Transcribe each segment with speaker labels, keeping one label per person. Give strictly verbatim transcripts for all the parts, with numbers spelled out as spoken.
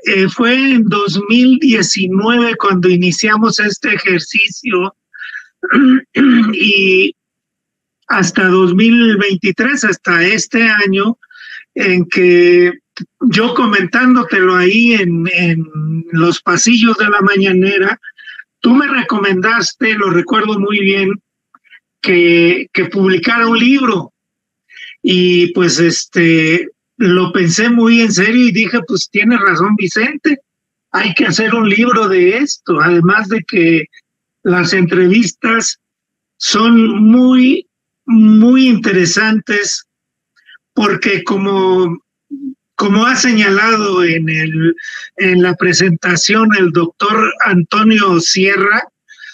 Speaker 1: eh, fue en dos mil diecinueve cuando iniciamos este ejercicio y hasta dos mil veintitrés, hasta este año, en que yo comentándotelo ahí en, en los pasillos de la mañanera, tú me recomendaste, lo recuerdo muy bien, que, que publicara un libro. Y pues este lo pensé muy en serio y dije, pues tiene razón Vicente, hay que hacer un libro de esto, además de que las entrevistas son muy, muy interesantes, porque como, como ha señalado en, el, en la presentación el doctor Antonio Sierra,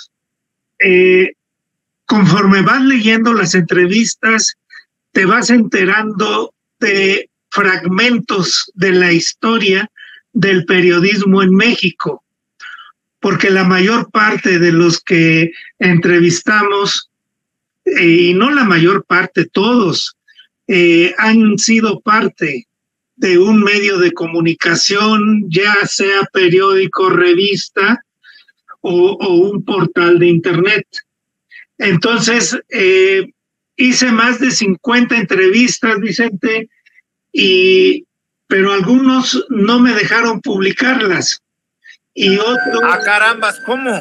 Speaker 1: eh, conforme vas leyendo las entrevistas, te vas enterando de fragmentos de la historia del periodismo en México, porque la mayor parte de los que entrevistamos, eh, y no la mayor parte, todos, eh, han sido parte de un medio de comunicación, ya sea periódico, revista o, o un portal de internet. Entonces, eh, hice más de cincuenta entrevistas, Vicente, y, pero algunos no me dejaron publicarlas. Y otros...
Speaker 2: ¡Ah, carambas! ¿Cómo?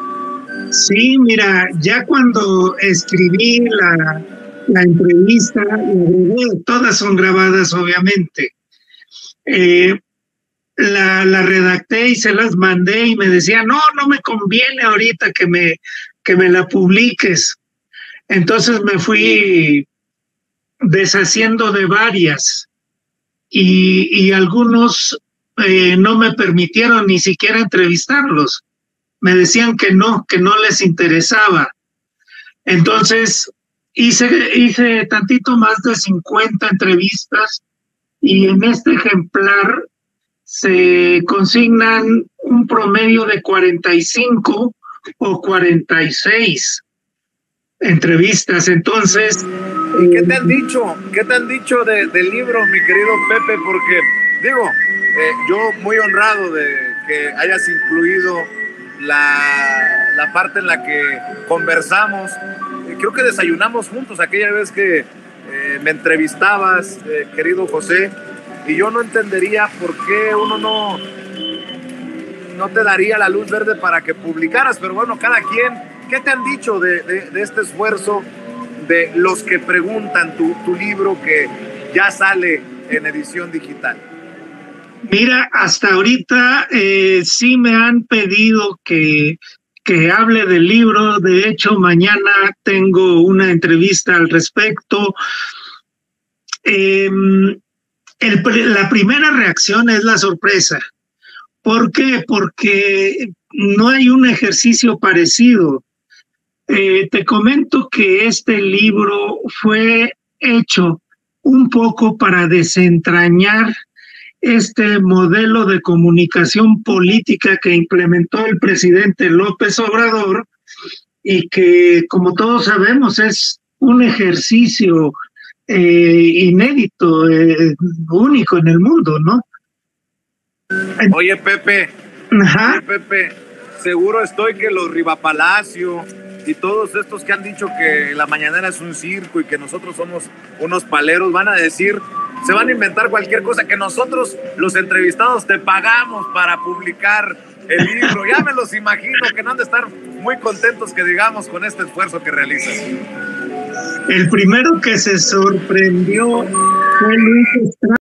Speaker 1: Sí, mira, ya cuando escribí la, la entrevista, todas son grabadas, obviamente. Eh, la, la redacté y se las mandé y me decía, no, no me conviene ahorita que me, que me la publiques. Entonces me fui deshaciendo de varias y, y algunos eh, no me permitieron ni siquiera entrevistarlos. Me decían que no, que no les interesaba. Entonces hice, hice tantito más de cincuenta entrevistas y en este ejemplar se consignan un promedio de cuarenta y cinco o cuarenta y seis entrevistas. Entonces,
Speaker 2: ¿y qué te han dicho? ¿Qué te han dicho de, del libro, mi querido Pepe? Porque, digo, eh, yo muy honrado de que hayas incluido la, la parte en la que conversamos. Eh, creo que desayunamos juntos aquella vez que eh, me entrevistabas, eh, querido José, y yo no entendería por qué uno no, no te daría la luz verde para que publicaras, pero bueno, cada quien. ¿Qué te han dicho de, de, de este esfuerzo de los que preguntan tu, tu libro que ya sale en edición digital?
Speaker 1: Mira, hasta ahorita eh, sí me han pedido que, que hable del libro. De hecho, mañana tengo una entrevista al respecto. Eh, el, la primera reacción es la sorpresa. ¿Por qué? Porque no hay un ejercicio parecido. Eh, te comento que este libro fue hecho un poco para desentrañar este modelo de comunicación política que implementó el presidente López Obrador y que, como todos sabemos, es un ejercicio eh, inédito, eh, único en el mundo, ¿no?
Speaker 2: Oye, Pepe,
Speaker 1: Ajá.
Speaker 2: Oye, Pepe, seguro estoy que los Rivapalacio y todos estos que han dicho que la mañanera es un circo y que nosotros somos unos paleros, van a decir, se van a inventar cualquier cosa, que nosotros, los entrevistados, te pagamos para publicar el libro. Ya me los imagino, que no han de estar muy contentos, que digamos, con este esfuerzo que realizas.
Speaker 1: El primero que se sorprendió fue Luis Estrada.